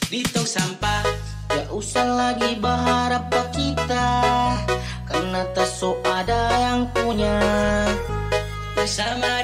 di tong sampah. Gak usah lagi berharap ke kita, karena tak so ada yang punya. Bersama